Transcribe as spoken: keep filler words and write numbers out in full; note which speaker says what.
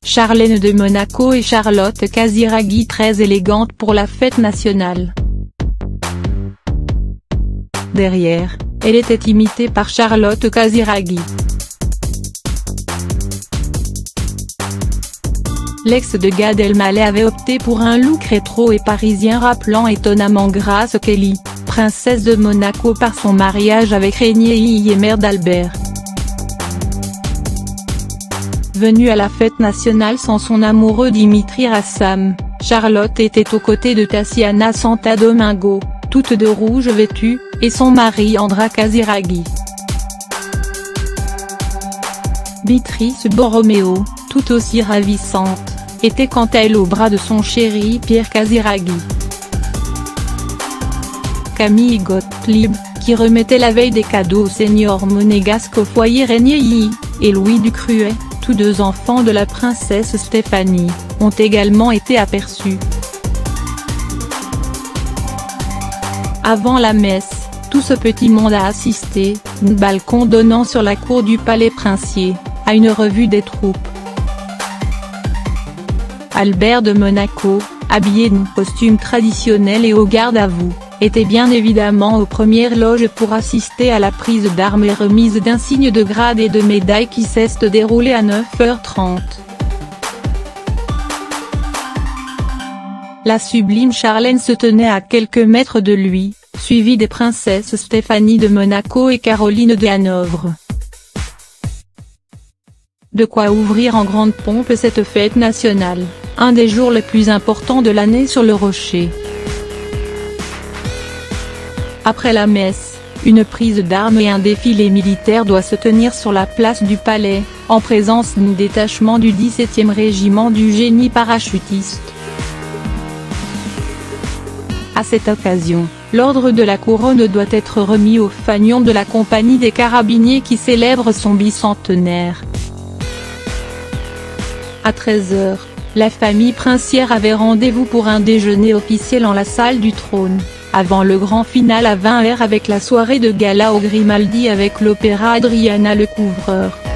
Speaker 1: Charlène de Monaco et Charlotte Casiraghi très élégantes pour la fête nationale. Derrière, elle était imitée par Charlotte Casiraghi. L'ex de Gad Elmaleh avait opté pour un look rétro et parisien rappelant étonnamment Grace Kelly, princesse de Monaco par son mariage avec Régnier et mère d'Albert. Venue à la fête nationale sans son amoureux Dimitri Rassam, Charlotte était aux côtés de Tatiana Santo Domingo, toutes de rouge vêtues, et son mari Andra Casiraghi. Béatrice Borromeo, tout aussi ravissante, était quant à elle au bras de son chéri Pierre Casiraghi. Camille Gottlieb, qui remettait la veille des cadeaux au seigneur monégasque au foyer Régnier, et Louis Ducruet, tous deux enfants de la princesse Stéphanie, ont également été aperçus. Avant la messe, tout ce petit monde a assisté, d'un balcon donnant sur la cour du palais princier, à une revue des troupes. Albert de Monaco, habillé d'un costume traditionnel et au garde à vous, était bien évidemment aux premières loges pour assister à la prise d'armes et remise d'insignes de grade et de médailles qui cesse de dérouler à neuf heures trente. La sublime Charlène se tenait à quelques mètres de lui, suivie des princesses Stéphanie de Monaco et Caroline de Hanovre. De quoi ouvrir en grande pompe cette fête nationale, un des jours les plus importants de l'année sur le Rocher. Après la messe, une prise d'armes et un défilé militaire doit se tenir sur la place du Palais, en présence d'un détachement du dix-septième régiment du génie parachutiste. À cette occasion, l'ordre de la couronne doit être remis au fanion de la compagnie des carabiniers qui célèbre son bicentenaire. À treize heures, la famille princière avait rendez-vous pour un déjeuner officiel en la salle du trône, avant le grand final à vingt heures avec la soirée de gala au Grimaldi avec l'opéra Adriana le Couvreur.